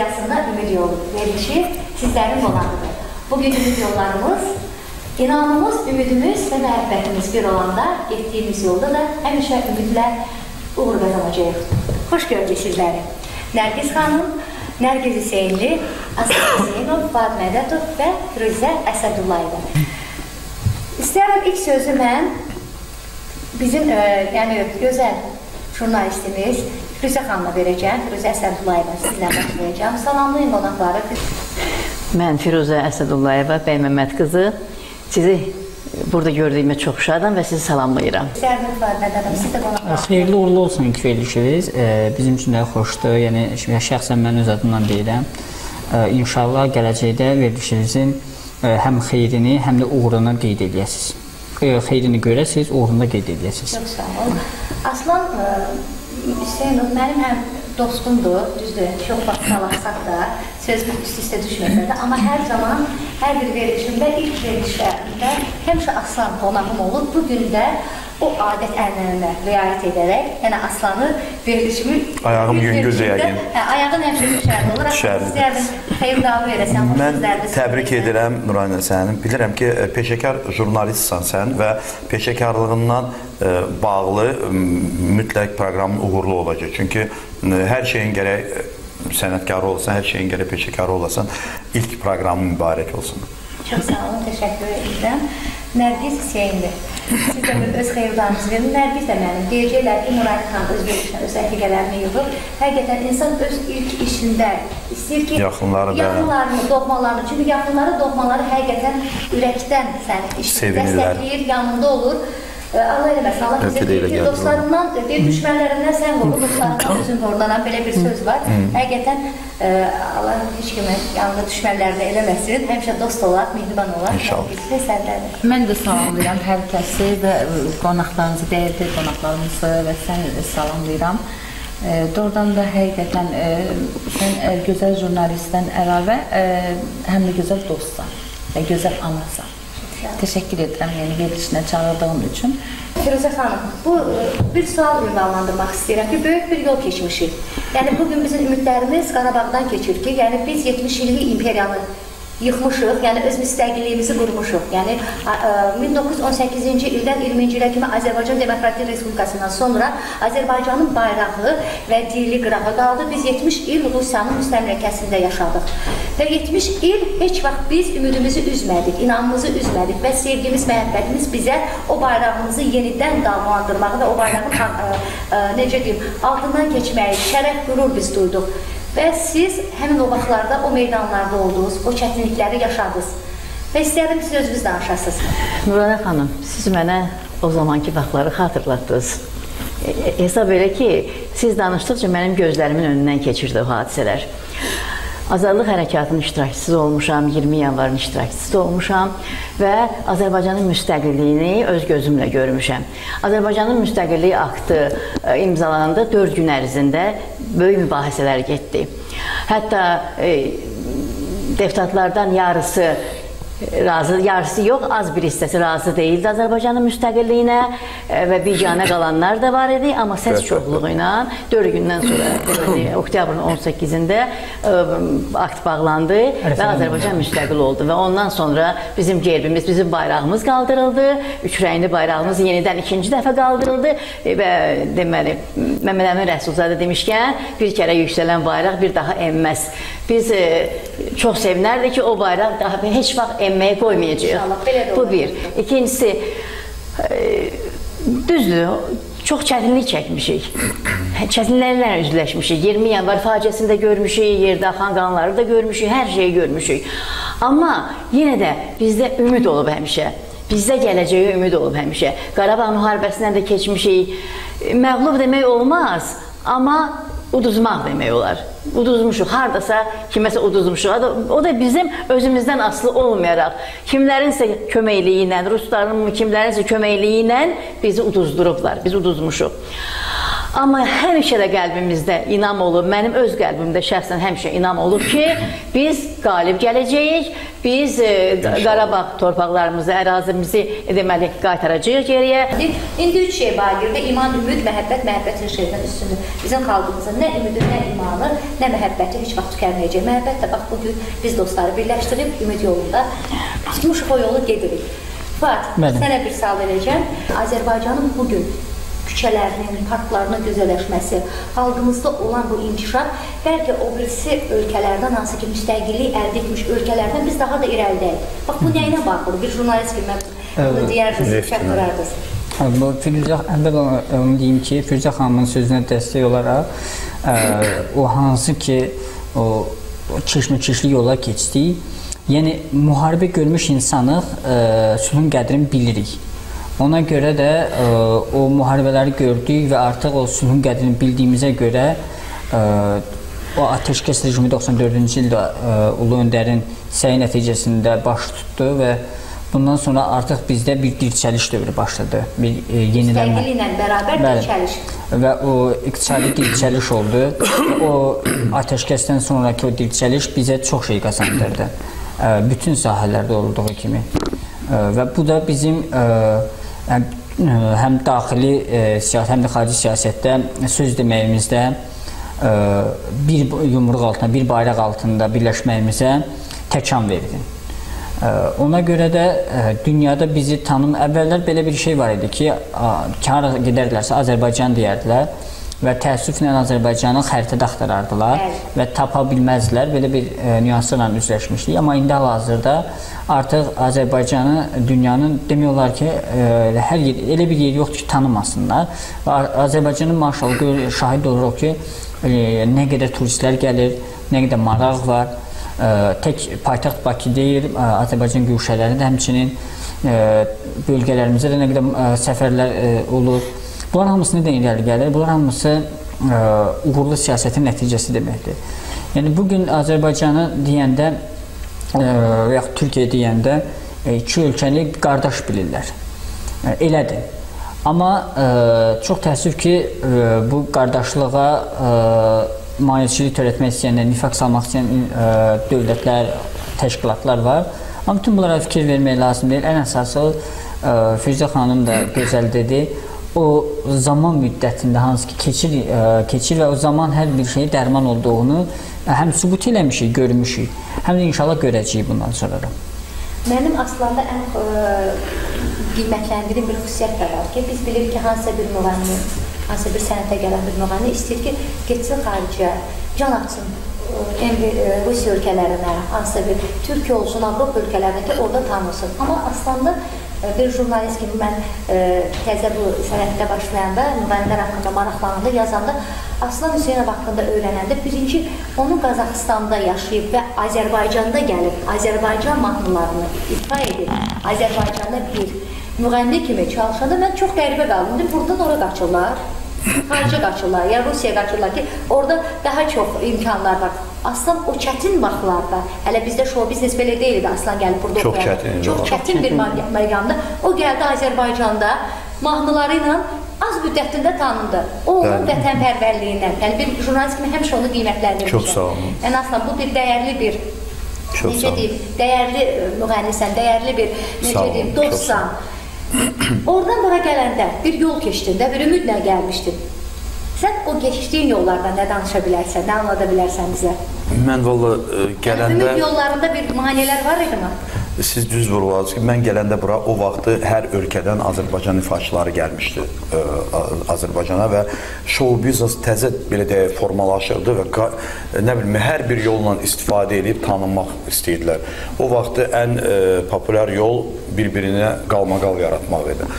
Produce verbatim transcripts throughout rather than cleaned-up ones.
Dünyasında Ümid Yolu verilişi sizlərin qonağıdır. Bugün ümid yollarımız, inanımız, ümidimiz və məhəbbətimiz bir olanda getdiyimiz yolda da həmişə ümidlə uğur qazanacağıq. Xoş gördük sizləri. Nərgiz xanım, Nərgiz Hüseynli, Aslan Hüseynov, Fuad Mədətov və Firuzə Əsədullayeva. İstəyərəm ilk sözü mən bizim e, yəni, gözəl jurnalistimiz Firuzə xanıma verəcəm. Firuzə Əsədullayeva sizlə başlayacağım. Salamlayın qonaqları. Mən Firuzə Əsədullayeva, Bəy Məmməd qızı. Sizi burada gördüyümə çox şadam və sizi salamlayıram. İstəyərəm Fuad Mədətov, siz də qonaqlar. Xeyirli uğurlu olsun ilk verilişiniz. Bizim üçün də xoşdur. Yəni, şəxsən mən öz adımdan deyirəm. İnşallah gələcəkdə verilişinizin həm xeyrini, həm də uğurunu qeyd edəsiniz. Xeyrini görəsiniz, uğurunu da qeyd edəsiniz. Çox sağ olun. Aslan Hüseynov mənim həm dostumdur, düzdür, çox vaxt salarsak da, söz üst-üstə düşməsə də, amma hər zaman, hər bir verilişimdə, ilk verilişlərimdə həmişə Aslan qonağım olur. Bugün də o adət ənənəyə riayət edərək, yəni Aslanı verilişimi... Ayağım yüngül deyəyim. Ayağın həmişə düşərli olur. İstəyərdim, xeyirdağı verəsən. Mən təbrik edirəm Nurayna sənin. Bilirəm ki, peşəkar jurnalistsan sən və peşəkarlığından bağlı mütləq proqramın uğurlu olacaq. Çünki hər şeyin gərək sənətkarı olsan, hər şeyin gərək peşəkarı olasan, ilk proqramın mübarək olsun. Çox sağ olun, təşəkkür edirəm. Nərgiz Hüseynli, siz də öz xeyirdarınızı verin. Nərgiz də mənim. Deyəcəklər ki, Nurayna xanım öz verilişinə, öz rəfiqələrini yığır. Həqiqətən insan öz ilk işində istəyir ki, yaxınlarını, doğmalarını, çünki yaxınları, doğmaları həqiqətən ürəkdən səni dəstəkləyir, yanında olur. Allah eləməsin, Allah bizə deyir ki, dostlarından, deyir, düşmənlərindən sən qorur, dostlarından özün qorunanan belə bir söz var. Həqiqətən, Allah heç kimi yanında düşmənlərini eləməsin, həmişə dost olar, mehriban olar. İnşallah. Mən də salamlayıram hər kəsi və qonaqlarınızı, dəyərli qonaqlarımızı və səni də salamlayıram. Doğrudan da həqiqətən sən gözəl jurnalistdən əlavə həm də gözəl dostsan və gözəl anasan. Təşəkkür edirəm, yəni verilişinə çağırdığım üçün. Firuzə xanım, bu bir sual ünvanlandırmaq istəyirəm ki, böyük bir yol keçmişik. Yəni, bugün bizim ümidlərimiz Qarabağdan keçir ki, yəni biz yetmiş illik imperiyanı yıxmışıq, yəni öz müstəqilliyimizi qurmuşuq. Yəni, min doqquz yüz on səkkizinci ildən iyirminci ilə kimi Azərbaycan Demokratik Respublikasından sonra Azərbaycanın bayrağı və dili qırağa qaldı. Biz yetmiş il Rusiyanın müstəmləkəsində yaşadıq. Və yetmiş il heç vaxt biz ümidimizi üzmədik, inanımızı üzmədik və sevgimiz, məhəbbətimiz bizə o bayrağımızı yenidən davlandırmağı və o bayrağın, necə deyim, altından keçməyi, şərəf, qürur biz duyduq. Və siz həmin o vaxtlarda o meydanlarda oldunuz, o çətinlikləri yaşadınız. Və istəyərdim siz özünüz danışasınız. Nurayna xanım, siz mənə o zamanki vaxtları xatırlatdınız. Hesab elə ki, siz danışdıqca mənim gözlərimin önündən keçirdi o hadisələr. Azadlıq hərəkatının iştirakçısı olmuşam, iyirmi yanvarın iştirakçısı olmuşam və Azərbaycanın müstəqilliyini öz gözümlə görmüşəm. Azərbaycanın müstəqilliyi aktı imzalananda dörd gün ərzində böyük mübahisələr getdi. Hətta e, deputatlardan yarısı razı, yarısı yox, az bir hissəsi razı deyildi Azərbaycanın müstəqilliyinə və biganə qalanlar da var idi, amma səs çoxluğu ilə dörd gündən sonra oktyabrın on səkkizində akt bağlandı və Azərbaycan müstəqil oldu və ondan sonra bizim gerbimiz, bizim bayrağımız qaldırıldı, üç rəngli bayrağımız yenidən ikinci dəfə qaldırıldı və deməli, Məmməd Əmin Rəsulzadə demişkən, bir kərə yüksələn bayraq bir daha enməz. Biz e, çox sevinərdik ki, o bayraq daha heç vaxt enməyə qoymayacaq. Bu bir. İkincisi, e, düzdür, çox çətinlik çəkmişik. Çətinliklərlə üzləşmişik. iyirmi yanvar faciəsində görmüşük, yerdə axan qanları da görmüşük, hər şeyi görmüşük. Amma yenə də bizdə ümid olub həmişə. Bizdə gələcəyə ümid olub həmişə. Qarabağ müharibəsindən də keçmişik. Məğlub demək olmaz, amma uduzmaq demək olar. Uduzmuşuq, haradasa kiməsə uduzmuşuq. O da bizim özümüzdən asılı olmayaraq, kimlərinsə köməkliyi ilə, rusların kimlərinsə köməkliyi ilə bizi uduzdurublar, biz uduzmuşuq. Amma həmişə də qəlbimizdə inam olub, mənim öz qəlbimdə şəxsən həmişə inam olub ki, biz qalib gələcəyik, biz e, Qarabağ torpaqlarımızı, ərazimizi deməli qaytaracağıq geriyə. İndi üç şey var, yerdə iman, ümid, məhəbbət, məhəbbətin şeydən üstündür. Bizim xalqımızın nə ümidi, nə imanı, nə məhəbbəti heç vaxt tükənməyəcək. Məhəbbət də bax bugün biz dostları birləşdirib ümid yolunda tutmuşuq o yolu gedirik. Fuat, sənə bir sual verəcəm. Azərbaycanın bugün küçələrinin, parklarının gözəlləşməsi, xalqımızda olan bu inkişaf, bəlkə o birisi ölkələrdən, hansı ki, müstəqillik əldə etmiş ölkələrdən biz daha da irəlidəyik. Bax, bu nəyinə baxır? Bir jurnalist kimi bunu deyərdiniz, çatdırardınız. Bu Firuzə, əvvəl onu deyim ki, Firuzə xanımın sözünə dəstək olaraq, ə, o hansı ki, o keşməkeşli yola keçdik, yəni müharibə görmüş insanıq, ə, sülhün qədrini bilirik. Ona görə də ə, o müharibələri gördük və artıq o sülhün qədrini bildiyimizə görə ə, o atəşkəs rejimi doxsan dördüncü ildə ə, Ulu Öndərin səyi nəticəsində baş tutdu və bundan sonra artıq bizdə bir dirçəliş dövrü başladı. Bir e, yenilənmə. Müstəqilliklə bərabər dirçəliş. Və o iqtisadi dirçəliş oldu. O atəşkəsdən sonraki o dirçəliş bizə çox şey qazandırdı. Ə, bütün sahələrdə olduğu kimi. Ə, və bu da bizim ə, həm daxili e, siyasət, həm də xarici siyasətdə söz deməyimizdə e, bir yumruq altında, bir bayraq altında birləşməyimizə təkan verdi. E, ona görə də e, dünyada bizi tanım, əvvəllər belə bir şey var idi ki, hara gedərlərsə Azərbaycan deyərdilər və təəssüflə Azərbaycanın xəritədə axtarardılar və tapa bilməzdilər. Belə bir e, nüanslarla üzləşmişdik. Amma indi hal-hazırda artıq Azərbaycanı dünyanın demək olar ki, e, hər yer, elə bir yer yoxdur ki, tanımasınlar. Və Azərbaycanın maşallah şahid oluruq ki, e, nə qədər turistlər gəlir, nə qədər maraq var. E, tək paytaxt Bakı deyil, e, Azərbaycan güşələri də həmçinin e, bölgələrimizə də nə qədər e, səfərlər e, olur. Bunlar hamısı nədən irəli gəlir? Bunlar hamısı ə, uğurlu siyasətin nəticəsi deməkdir. Yəni, bugün Azərbaycanı deyəndə ə, və yaxud Türkiyə deyəndə ə, iki ölkəni qardaş bilirlər. Ə, elədir. Amma ə, çox təəssüf ki, ə, bu qardaşlığa ə, maneçilik törətmək istəyənlər, nifaq salmaq istəyən ə, dövlətlər, təşkilatlar var. Amma bütün bunlara fikir vermək lazım deyil. Ən əsası, ə, Firuzə xanım da gözəl dedi, o zaman müddətində hansı ki keçir, ə, keçir və o zaman hər bir şeyin dərman olduğunu həm sübut eləmişik, görmüşük, həm də inşallah görəcəyik bundan sonra da. Mənim aslında ən ə, qiymətləndirim bir xüsusiyyət də var ki, biz bilirik ki, hansısa bir müğənni, hansısa bir sənətə gələn bir müğənni istəyir ki, getsin xaricə, can atsın Rusiya ölkələrinə, hansısa bir Türkiyə olsun, Avropa ölkələrinə ki, orada tanınsın. Amma aslında bir jurnalist kimi mən e, təzə bu sənətdə başlayanda, müğənnilər haqqında maraqlananda, yazanda, Aslan Hüseynov haqqında öyrənəndə, birinci, onun Qazaxıstanda yaşayıb və Azərbaycanda gəlib, Azərbaycan mahnılarını ifa edib, Azərbaycanda bir müğənni kimi çalışanda mən çox qəribə qaldım. Buradan ora qaçırlar, xaricə qaçırlar, ya Rusiya qaçırlar ki, orada daha çox imkanlar var. Aslan o çətin vaxtlarda, hələ bizdə show biznes belə deyildi, Aslan gəlib burada çox çətin, çox çətin bir məqamda, o gəldi Azərbaycanda mahnıları ilə az müddətində tanındı. O onun vətənpərvərliyindən, yəni bir jurnalist kimi həmişə onu qiymətləndirmişəm. Çox sağ olun. Yəni aslında bu bir dəyərli bir, çox necə deyim, dəyərli müğənnisən, dəyərli bir, necə deyim, dostsan. Oradan bura gələndə bir yol keçdin də, bir ümidlə gəlmişdin. Sən o keçdiyin yollardan nə danışa bilərsən, nə anlada bilərsən bizə? Mən valla gələndə... Ümid yollarında bir maneələr var idi mi? Siz düz vurguladınız ki, mən gələndə bura o vaxtı hər ölkədən Azərbaycan ifaçıları gəlmişdi ə, Azərbaycana və show biznes təzə belə deyək formalaşırdı və nə bilim, hər bir yolla istifadə edib tanınmaq istəyirdilər. O vaxtı ən ə, populyar yol bir-birinə qalmaqal yaratmaq idi.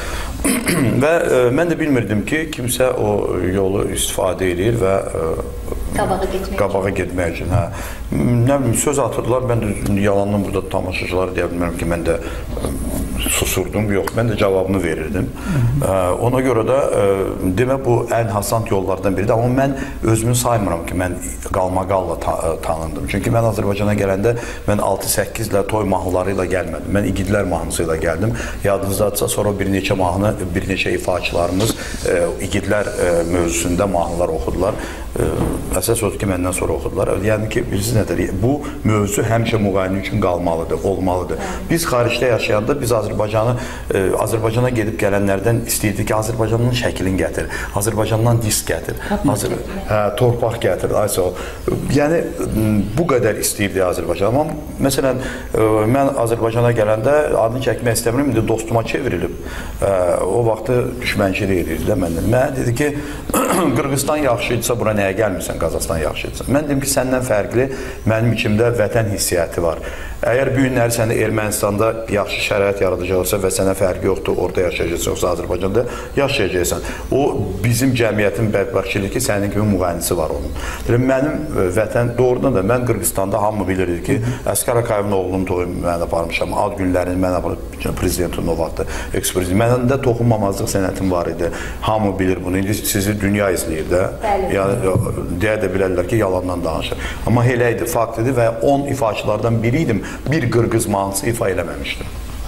Və ə, mən də bilmirdim ki, kimsə o yolu istifadə edir və ə, qabağa getmək qabağa getmək üçün. Hə. Nə bilim, söz atırdılar, mən də yalandan burada tamaşaçılara deyə bilmirəm ki, mən də susurdum, yox, mən də cavabını verirdim. Ona görə də demə bu ən hasant yollardan biridir. Amma mən özümü saymıram ki, mən qalmaqalla tanındım. Çünki mən Azərbaycana gələndə mən altı səkkiz ilə toy mahnıları ilə gəlmədim. Mən İgidlər mahnısı ilə gəldim. Yadınızdadırsa sonra bir neçə mahnı, bir neçə ifaçılarımız İgidlər mövzusunda mahnılar oxudular. Əsas odur ki, məndən sonra oxudular. Yəni ki, bilirsiniz nədir? Bu mövzu həmişə müğayini üçün qalmalıdır, olmalıdır. Biz xaricdə yaşayanda biz Azərbaycanı, Azərbaycana gedib gələnlərdən istəyirdik ki, Azərbaycanın şəklini gətir, Azərbaycandan disk gətir, Azər hə, torpaq gətir. Aysa o. Yəni bu qədər istəyirdi Azərbaycan. Amma məsələn, mən Azərbaycana gələndə adını çəkmək istəmirəm, indi dostuma çevrilib. O vaxtı düşmənçilik edirdi də məndən. Mənə dedi ki, Qırğızstan yaxşıydısa bura nəyə gəlmirsən, Qazaxstan yaxşıydısa. Mən dedim ki, səndən fərqli mənim içimdə vətən hissiyyəti var. Əgər bu günləri səni Ermənistanda yaxşı şərait yaradacaqsa və sənə fərqi yoxdur, orada yaşayacaqsan, yoxsa Azərbaycanda yaşayacaqsan. O, bizim cəmiyyətin bədbəxtçiliyi ki, sənin kimi müğənnisi var onun. Deyirəm, mənim vətən, doğrudan da mən Qırğızstanda hamı bilirdi ki, Əskər Akayevin oğlunun toyunu mən aparmışam, ad günlərini mən aparmışam, prezidentin o vaxtı, eksprezident. Məndən də toxunmamazlıq sənətim var idi. Hamı bilir bunu. İndi sizi dünya izləyir də. Yəni, deyə də bilərlər ki, yalandan danışır. Amma elə idi, fakt idi və on ifaçılardan biri idim. Bir Qırğız mahnısı ifa eləməmişdim.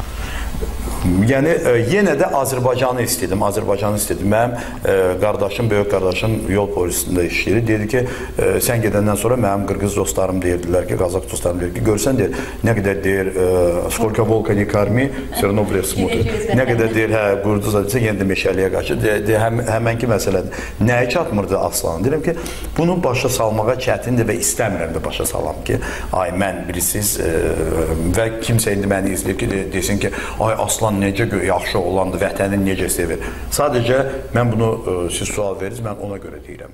Yəni, e, yenə də Azərbaycanı istədim, Azərbaycanı istədim. Mənim e, qardaşım, böyük qardaşım yol polisində işləyir. Dedi ki, e, sən gedəndən sonra mənim Qırğız dostlarım deyirdilər ki, Qazaq dostlarım deyir ki, görsən deyir, nə qədər deyir, e, skolka volka ne karmi, Sernobler smutri. Nə qədər deyir, hə, qurduza desə, yenə də meşəliyə qaçır. De, de, həm, həmənki məsələdir. Nəyə çatmırdı Aslan? Deyirəm ki, bunu başa salmağa çətindir və istəmirəm də başa salam ki, ay, mən bilirsiniz e, və kimsə indi məni izləyir ki, de, desin ki, ay, Aslan necə yaxşı olandı, vətənin necə sevir. Sadəcə mən bunu ə, siz sual verirsiniz, mən ona görə deyirəm.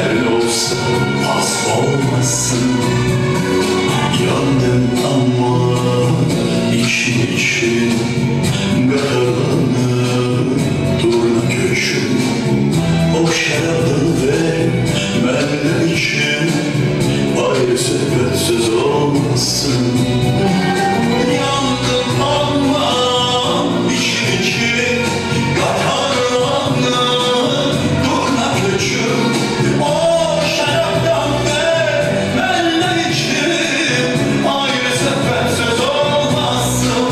Yandım ama için ayrı söhbətsiz olmasın. Yandım ama içim içim qatarlandım, durna köçüm o şərabdan ver məndən içim ayrı söhbətsiz olmasın.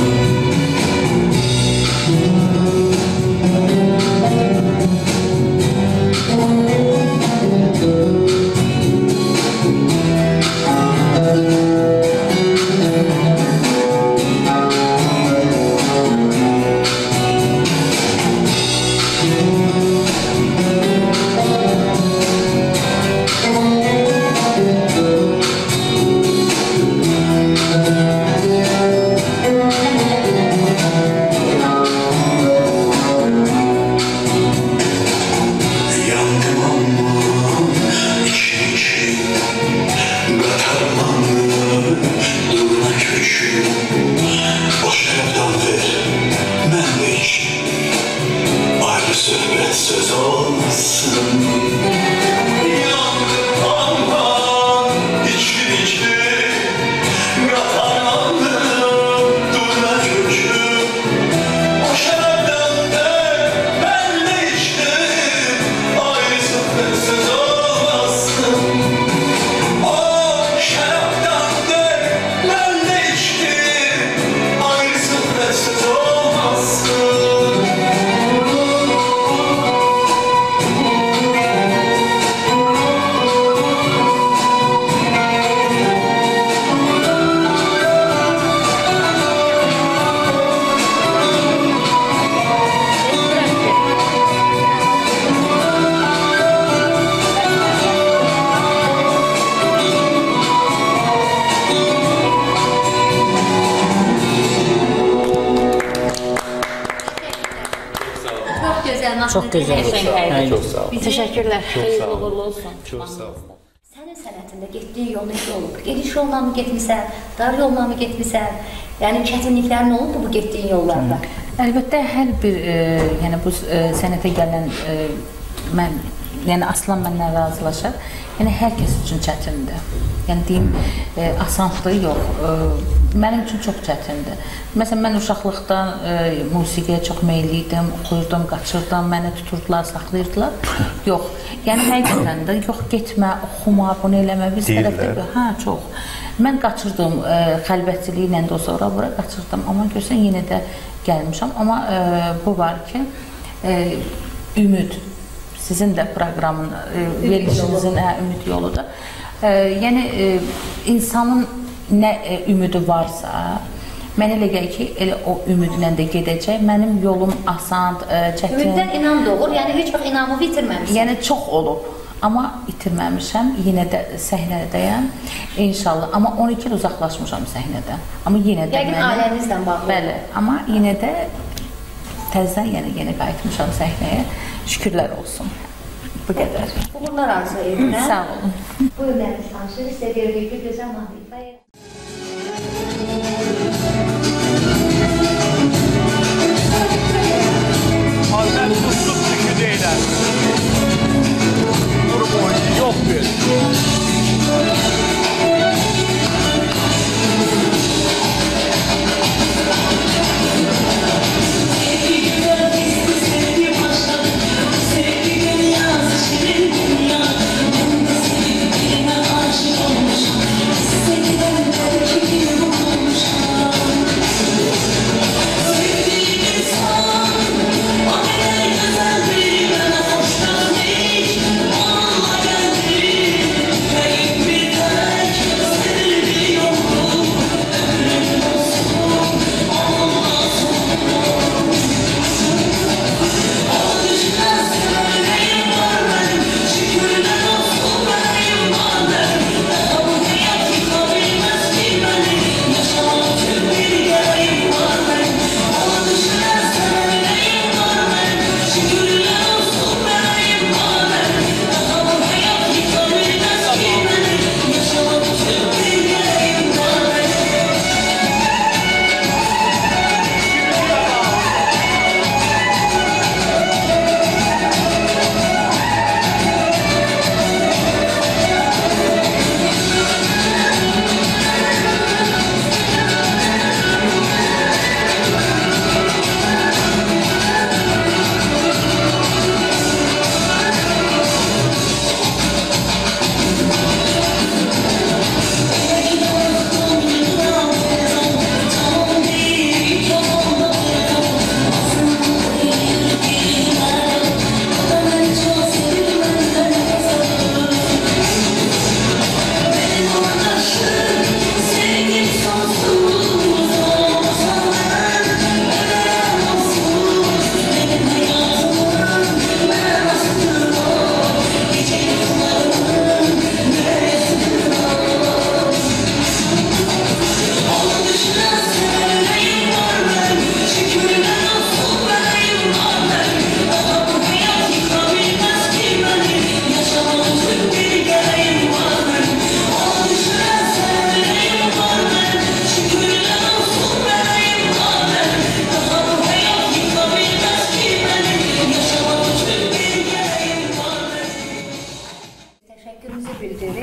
Yandım ama içim içim qatarlandım, durna köçüm o şərabdan ver məndə içim ayrı söhbət söz olmasın. Yandım ama içim içim qatarlandım, durna köçüm o şərabdan ver məndə içim ayrı söhbət söz olmasın. O şərabdan ver məndə içim ayrı söhbət söz olmasın. Çok güzel. Çox gözəl. Teşekkürler. Çok sağ ol. Təşəkkürlər. Xeyirli uğurlu olsun. Çok sağ ol. Sənin sənətində getdiyin yol necə olub? Geniş yolla mı getmisən, dar yolla mı getmisən? Yəni çətinliklərin olubmu bu getdiyin yollarda? Əlbəttə hər bir e, yəni bu e, sənətə gələn e, mən yəni Aslan məndən razılaşar. Yəni hər kəs üçün çətindir. Yəni deyim e, asanlığı yox. E, mənim üçün çox çətindir. Məsələn mən uşaqlıqdan e, musiqiyə çox meyilli idim, oxuyurdum, qaçırdım, məni tuturdular, saxlayırdılar. Yox. Yəni həqiqətən də yox getmə, oxuma, bunu eləmə biz tərəfdə. Hə, çox. Mən qaçırdım e, xəlvətçiliklə də sonra bura qaçırdım. Amma görsən yenə də gəlmişəm. Amma e, bu var ki, e, ümid sizin də proqramın e, verilişinizin hə, ümid yoludur. E, yəni e, insanın nə e, ümidi varsa, mənə elə gəlir ki, elə o ümidlə də gedəcək. Mənim yolum asan, e, çətin. Ümiddən inam doğur, yəni heç vaxt inamı bitirməmişsən. Yəni çox olub, amma itirməmişəm. Yenə də səhnədəyəm, inşallah. Amma on iki il uzaqlaşmışam səhnədən. Amma yenə də Yəqin ailənizlə bağlı. Bəli, amma yenə də təzədən yenə yenə qayıtmışam səhnəyə. Şükürlər olsun. Bu qədər. Uğurlar arzu edirəm. Sağ olun. Buyurun, mənim tanışır, sizə verdik bir gözəl mahnı ifa edin. Alben tuttuk düşü deylər. Durum oyunu yok bir. Sevgi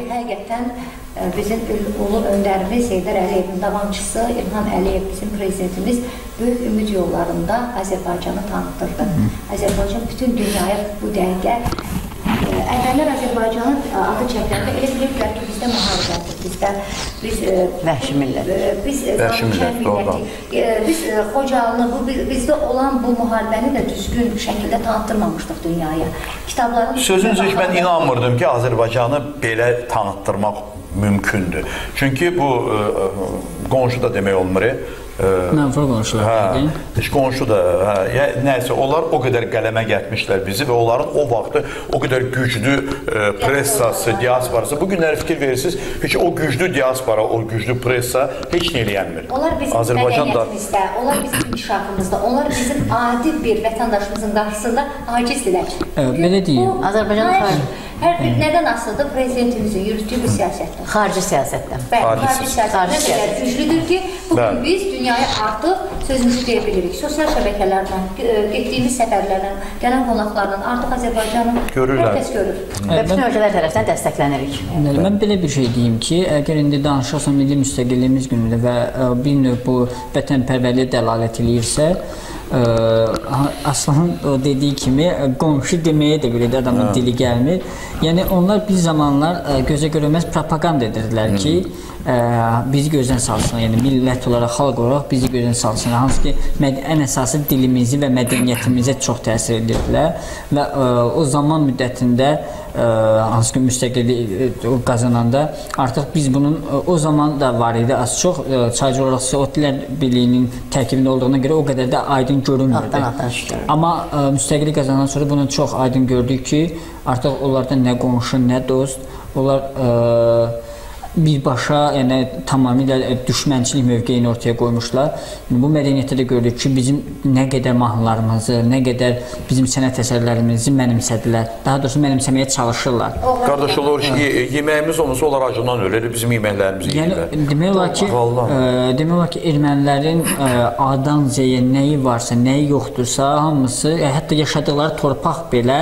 həqiqətən e, bizim ulu öndərimiz Heydər Əliyevin davamçısı İlham Əliyev, bizim prezidentimiz böyük ümid yollarında Azərbaycanı tanıtırdı. Azərbaycan bütün dünyaya bu dəqiqə əvvəllər Azərbaycanın adı çəkiləndə elə bilirdilər ki, bizdə müharibədir, bizdə biz vəhşi millət. Biz vəhşi millət, doğrudan. Biz Xocalını, bu bizdə olan bu müharibəni də düzgün şəkildə tanıtdırmamışdıq dünyaya. Kitabların Sözünüzə ki, mən inanmırdım ki, Azərbaycanı belə tanıtdırmaq mümkündür. Çünki bu qonşu da demək olmur. Mənfur qonşular. Hə, heç qonşu da, hə, ya, nəysə, onlar o qədər qələmə gəlmişlər bizi və onların o vaxtı o qədər güclü e, pressası, diasporası. Bu günləri fikir verirsiniz, heç o güclü diaspora, o güclü pressa heç nə eləyənmir. Onlar bizim mədəniyyətimizdə, onlar bizim inkişafımızda, onlar bizim adi bir vətəndaşımızın qarşısında acizdirlər. Belə deyim. Azərbaycanın xarici. Hər bir nədən asılıdır? Prezidentimizin yürütdüyü bu siyasətdən. Xarici siyasətdən. Bəli, xarici siyasətdən nə qədər güclüdür ki, bugün biz dünyaya artıq sözümüzü deyə bilirik. Sosial şəbəkələrdən, getdiyimiz səfərlərdən, gələn qonaqlardan artıq Azərbaycanı hər kəs görür. Və bütün ölkələr tərəfindən dəstəklənirik. Mən belə bir şey deyim ki, əgər indi danışırsa Milli Müstəqilliyimiz günündə və bir növ bu vətənpərvərliyə dəlalət eləyirsə, Aslanın o dediyi kimi qonşu deməyə də belə də adamın dili gəlmir. Yəni onlar bir zamanlar gözə görünməz propaganda edirdilər ki, bizi gözdən salsın, yəni millət olaraq, xalq olaraq bizi gözdən salsın. Hansı ki, ən əsası dilimizi və mədəniyyətimizə çox təsir edirdilər və o zaman müddətində hansı ki, müstəqillik qazananda artıq biz bunun o zaman da var idi, az çox sadəcə olaraq Sovetlər Birliyinin tərkibində olduğuna görə o qədər də aydın görünmürdü. Amma müstəqillik qazanan sonra bunu çox aydın gördük ki, artıq onlarda nə qonşu, nə dost, onlar birbaşa, yəni tamamilə düşmənçilik mövqeyini ortaya qoymuşlar. Bu mədəniyyətdə də gördük ki, bizim nə qədər mahnılarımızı, nə qədər bizim sənət əsərlərimizi mənimsədilər. Daha doğrusu mənimsəməyə çalışırlar. Qardaş olur ki, yeməyimiz olmasa onlar acından ölür, bizim yeməklərimizi yeyirlər. Yəni, demək olar ki, demək olar ki, ermənilərin A-dan Z-yə nəyi varsa, nəyi yoxdursa, hamısı, hətta yaşadıkları torpaq belə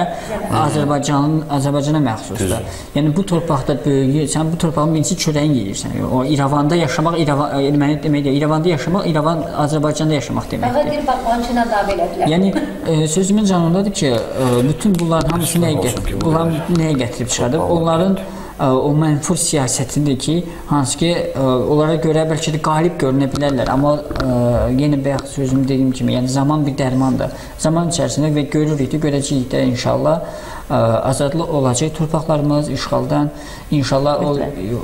Azərbaycana məxsusdur. Yəni, bu torpaqda böyüyür, sən bu torpağın birinci çörəyin yeyirsən. O İrəvanda yaşamaq, erməni demək, İrəvanda yaşamaq, İrəvan Azərbaycanda yaşamaq deməkdir. Fəqət bir baxmançına davam elədilər. Yəni sözümün canındadır ki, bütün bunların hamısı nəyə gətirib, bunlar nəyə gətirib çıxardır? Onların o mənfur siyasətidir ki, hansı ki, onlara görə bəlkə də qalib görünə bilərlər. Amma yenə bayaq sözümü dediyim kimi, yəni zaman bir dərmandır. Zaman içərisində və görürük də, görəcəyik də inşallah azadlıq olacaq torpaqlarımız işğaldan. İnşallah o,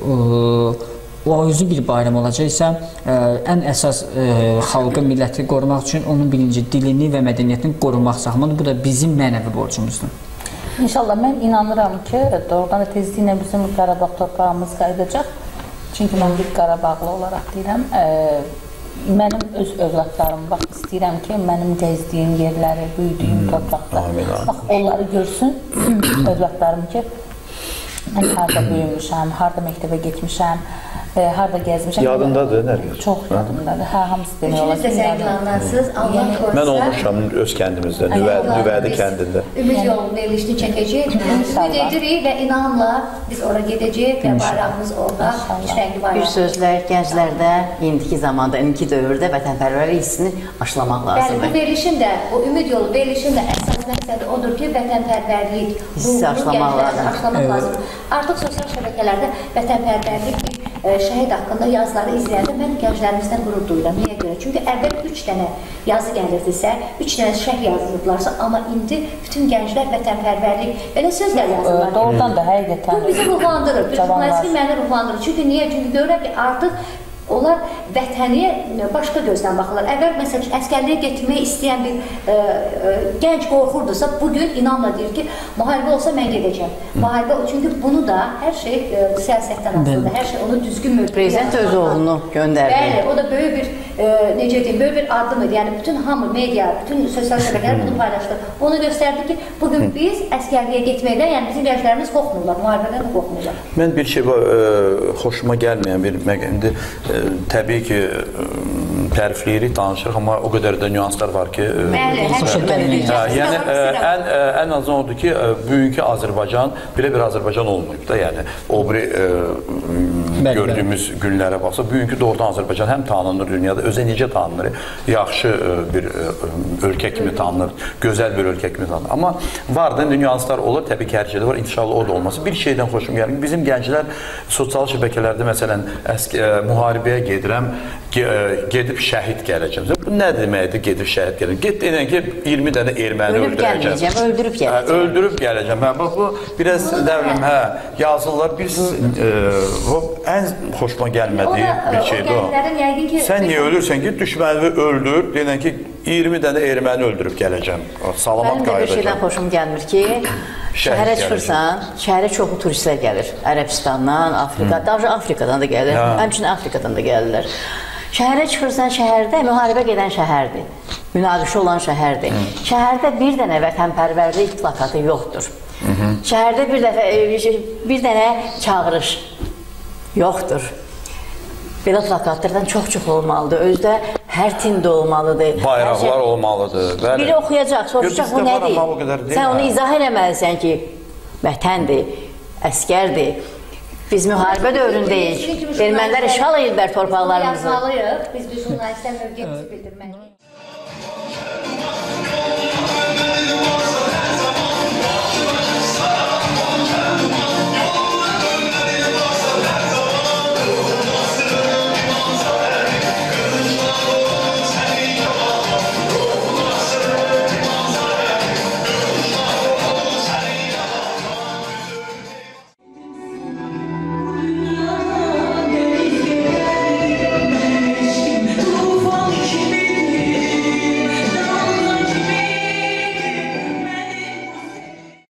o, o özü bir bayram olacaqsa, ən əsas xalqı, milləti qorumaq üçün onun birinci dilini və mədəniyyətini qorumaq, saxlamaq, bu da bizim mənəvi borcumuzdur. İnşallah mən inanıram ki, doğrudan da tezliklə bizim Qarabağ torpağımız qayıdacaq. Çünki mən bir Qarabağlı olaraq deyirəm, mənim öz övladlarım bax istəyirəm ki, mənim gəzdiyim yerləri, büyüdüyüm torpaqda bax onları görsün övladlarım ki, mən harada böyümüşəm, harada məktəbə getmişəm, harada gəzmişəm. Yadındadır, Nərgiz? Çox yadımdadır. Hə, hamısı demək olar. Üçünüz də sərgilandansınız. Allah korusun. Mən olmuşam öz kəndimizdə, Nüvədi kəndində. Ümid yolunun verilişini çəkəcəyik. Ümid edirik və inanla biz ora gedəcəyik və bayrağımız orada işrəngli bayraq. Bir sözlə gənclərdə indiki zamanda, indiki dövrdə vətənpərvərlik hissini aşılamaq lazımdır. Bəli, bu verilişin də, bu ümid yolu verilişin də əsas məqsədi odur ki, vətənpərvərlik hissi aşılamaq lazımdır. Artıq sosial şəbəkələrdə vətənpərvərlik şəhid haqqında yazıları izləyəndə mən gənclərimizdən qürur duyuram. Niyə görə? Çünki əvvəl üç dənə yazı gəlirdisə, üç dənə şərh yazılırlarsa, amma indi bütün gənclər vətənpərvərlik belə sözlər yazırlar. Doğrudan da həqiqətən. Bu bizi ruhlandırır. Bütün məni ruhlandırır. Çünki niyə? Çünki görürəm ki, artıq onlar vətəniyə başqa gözdən baxırlar. Əvvəl, məsələn, əskərliyə getmək istəyən bir ə, ə, gənc qorxurdursa, bugün inanla deyir ki, müharibə olsa mən gedəcəm. Müharibə, çünki bunu da hər şey ə, siyasətdən asılıdır. Hər şey onu düzgün mövqeyə Prezident öz oğlunu göndərdi. Bəli, o da böyük bir, ə, necə deyim, böyük bir addım idi. Yəni, bütün hamı, media, bütün sosial şəbəkələr bunu paylaşdı. Onu göstərdi ki, bugün biz əskərliyə getməklə, yəni bizim gənclərimiz qorxmurlar, müharibədən də qorxmurlar. Mən bir şey var, ə, xoşuma gəlməyən bir məqamdır. Təbii ki, tərifləyirik, danışırıq, amma o qədər də nüanslar var ki, Bəli, hər hə, yəni ən ən azından odur ki, bugünkü Azərbaycan belə bir Azərbaycan olmayıb da, yəni o biri gördüyümüz günlərə baxsa, bugünkü doğrudan Azərbaycan həm tanınır dünyada, özə necə tanınır, yaxşı bir ölkə kimi tanınır, gözəl bir ölkə kimi tanınır. Amma var da nüanslar olur, təbii ki, hər şeydə var, inşallah o da olması. Bir şeydən xoşum gəlir, bizim gənclər sosial şəbəkələrdə məsələn müharibəyə gedirəm, gedib şəhid gələcəm. Bu nə deməkdir, gedib şəhid gələcəm? Get deyən ki, iyirmi dənə erməni Ölüb öldürəcəm. gəlməyəcəm, öldürüb gələcəm. Hə, öldürüb gələcəm. Hə, bax bu biraz nə bilim, hə, yazırlar. Bir o ən xoşuma gəlmədiyi bir şeydir o. Sən niyə ölürsən ki, düşməni öldür, deyən ki, iyirmi dənə erməni öldürüb gələcəm. Salamat qayıdacam. Mənim də bir şeydən xoşum gəlmir ki, şəhərə çıxırsan, şəhərə çoxlu turistlər gəlir. Ərəbistandan, Afrika, daha Afrikadan da gəlir, həmçinin Afrikadan da gəlirlər. Şəhərə çıxırsan, şəhərdə müharibə gedən şəhərdir, münaqişə olan şəhərdir. Şəhərdə bir dənə vətənpərvərlik plakatı yoxdur. Şəhərdə bir dəfə bir dənə çağırış yoxdur. Belə plakatlardan çox-çox olmalıdır. Özdə hər tində olmalıdır. Bayraqlar olmalıdır. Biri oxuyacaq, soruşacaq bu nədir? Sən onu izah eləməlisən ki, vətəndir, əskərdir. Biz müharibə dövründəyik. Ermənilər işğal edirlər torpaqlarımızı. Yazmalıyıq, biz bir jurnalistlər mövqeyimizi bildirməliyik.